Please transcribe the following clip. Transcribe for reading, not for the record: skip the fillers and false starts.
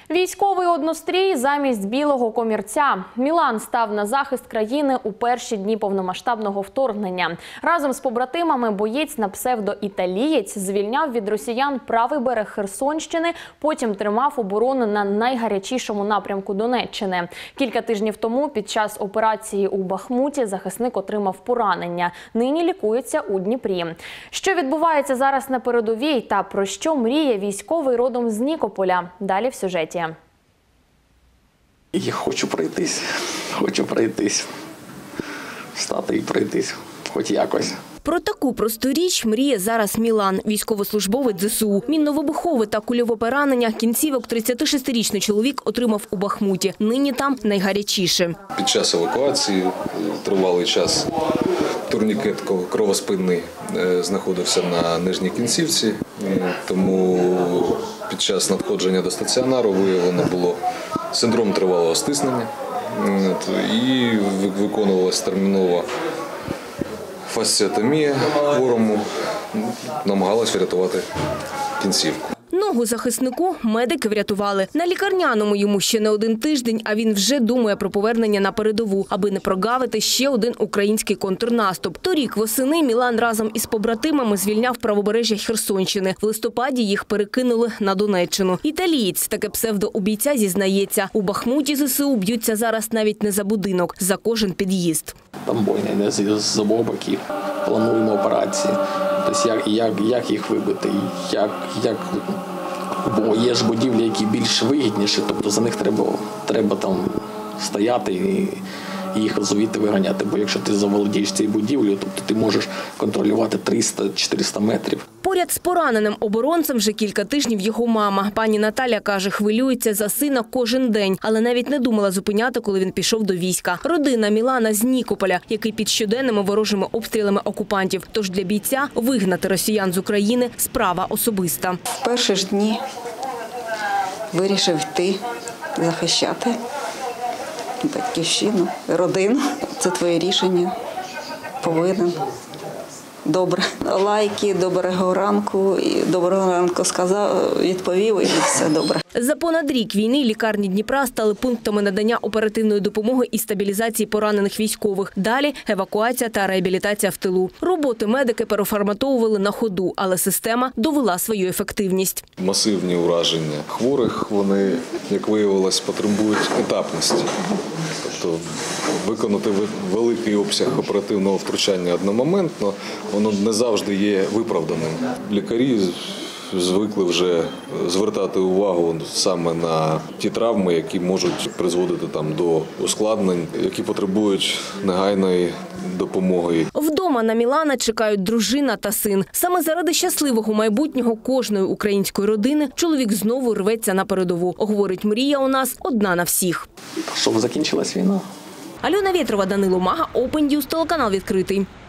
Військовий однострій замість білого комірця. Мілан став на захист країни у перші дні повномасштабного вторгнення. Разом з побратимами боєць на псевдо-італієць звільняв від росіян правий берег Херсонщини, потім тримав оборону на найгарячішому напрямку Донеччини. Кілька тижнів тому під час операції у Бахмуті захисник отримав поранення. Нині лікується у Дніпрі. Що відбувається зараз на передовій та про що мріє військовий родом з Нікополя? Далі в сюжеті. Я хочу пройтись, встати і пройтись, хоч якось. Про таку просту річ мріє зараз Мілан, військовослужбовець ЗСУ. Мінно-вибухове та кульове поранення кінцівок 36-річний чоловік отримав у Бахмуті. Нині там найгарячіше. Під час евакуації тривалий час турнікет кровоспинний знаходився на нижній кінцівці, тому під час надходження до стаціонару виявлено було синдром тривалого стиснення і виконувалася термінова фасціотомія хворому, намагалась врятувати кінцівку. Ногу захиснику медики врятували. На лікарняному йому ще не один тиждень, а він вже думає про повернення на передову, аби не прогавити ще один український контрнаступ. Торік восени Мілан разом із побратимами звільняв правобережжя Херсонщини. В листопаді їх перекинули на Донеччину. Італієць, таке псевдо у бійця, зізнається, у Бахмуті ЗСУ б'ються зараз навіть не за будинок, за кожен під'їзд. Там бойня йде з обох боків, плануємо операції. Тобто як їх вибити, бо є ж будівлі, які більш вигідніші, тобто за них треба там стояти і їх звідти виганяти. Бо якщо ти заволодієш цією будівлею, тобто ти можеш контролювати 300-400 метрів. Поряд з пораненим оборонцем вже кілька тижнів його мама. Пані Наталя каже, хвилюється за сина кожен день, але навіть не думала зупиняти, коли він пішов до війська. Родина Мілана з Нікополя, який під щоденними ворожими обстрілами окупантів. Тож для бійця вигнати росіян з України – справа особиста. В перші ж дні вирішив йти захищати батьківщину, родину. Це твоє рішення. Повинен. Добре. Лайки, доброго ранку сказав, відповів і все добре. За понад рік війни лікарні Дніпра стали пунктами надання оперативної допомоги і стабілізації поранених військових. Далі евакуація та реабілітація в тилу. Роботи медики переформатовували на ходу, але система довела свою ефективність. Масивні ураження хворих, вони, як виявилось, потребують етапності. Тобто виконати великий обсяг оперативного втручання одномоментно, воно не завжди є виправданим. Лікарі звикли вже звертати увагу саме на ті травми, які можуть призводити до ускладнень, які потребують негайної допомоги. Вдома на Мілана чекають дружина та син. Саме заради щасливого майбутнього кожної української родини чоловік знову рветься на передову. Говорить, мрія у нас одна на всіх. Щоб закінчилась війна. Альона Вєтрова, Данило Мага, Open News, телеканал «Відкритий».